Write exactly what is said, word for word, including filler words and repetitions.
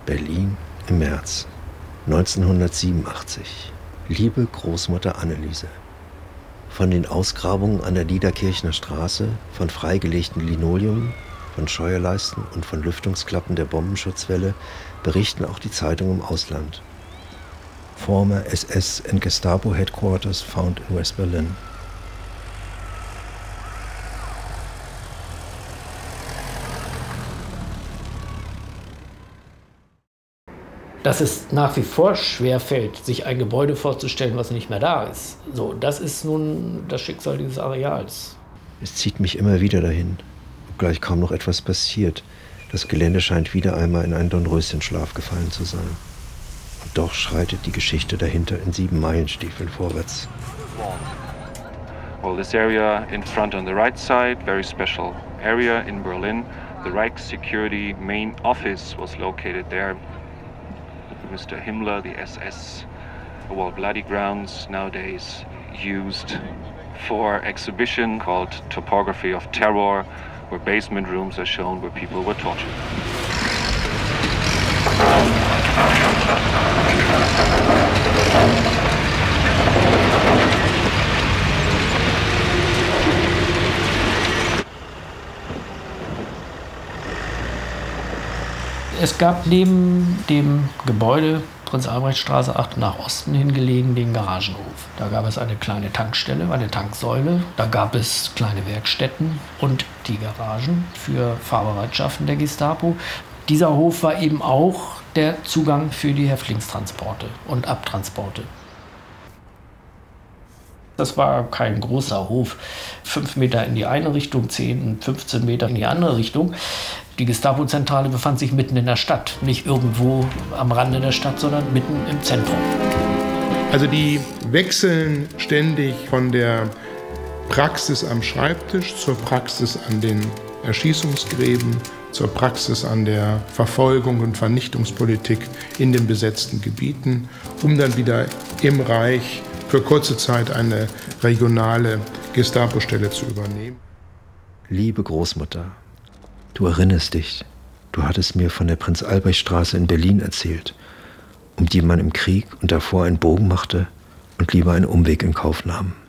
Berlin im März neunzehnhundertsiebenundachtzig. Liebe Großmutter Anneliese, von den Ausgrabungen an der Niederkirchner Straße, von freigelegten Linoleum, von Scheuerleisten und von Lüftungsklappen der Bombenschutzwelle berichten auch die Zeitungen im Ausland. Former S S and Gestapo headquarters found in West Berlin. Dass es nach wie vor schwer fällt, sich ein Gebäude vorzustellen, was nicht mehr da ist. So, das ist nun das Schicksal dieses Areals. Es zieht mich immer wieder dahin, obgleich kaum noch etwas passiert. Das Gelände scheint wieder einmal in einen Dornröschenschlaf gefallen zu sein. Und doch schreitet die Geschichte dahinter in sieben Meilenstiefeln vorwärts. Well, this area in front on the right side, very special area in Berlin. The Reichssecurity main office was located there. Mister Himmler, the S S, well, bloody grounds nowadays used for exhibition called Topography of Terror, where basement rooms are shown where people were tortured. Es gab neben dem Gebäude Prinz-Albrecht-Straße acht nach Osten hingelegen den Garagenhof. Da gab es eine kleine Tankstelle, eine Tanksäule. Da gab es kleine Werkstätten und die Garagen für Fahrbereitschaften der Gestapo. Dieser Hof war eben auch der Zugang für die Häftlingstransporte und Abtransporte. Das war kein großer Hof, fünf Meter in die eine Richtung, zehn, fünfzehn Meter in die andere Richtung. Die Gestapo-Zentrale befand sich mitten in der Stadt, nicht irgendwo am Rande der Stadt, sondern mitten im Zentrum. Also die wechseln ständig von der Praxis am Schreibtisch zur Praxis an den Erschießungsgräben, zur Praxis an der Verfolgung und Vernichtungspolitik in den besetzten Gebieten, um dann wieder im Reich für kurze Zeit eine regionale Gestapo-Stelle zu übernehmen. Liebe Großmutter, du erinnerst dich, du hattest mir von der Prinz-Albrecht-Straße in Berlin erzählt, um die man im Krieg und davor einen Bogen machte und lieber einen Umweg in Kauf nahm.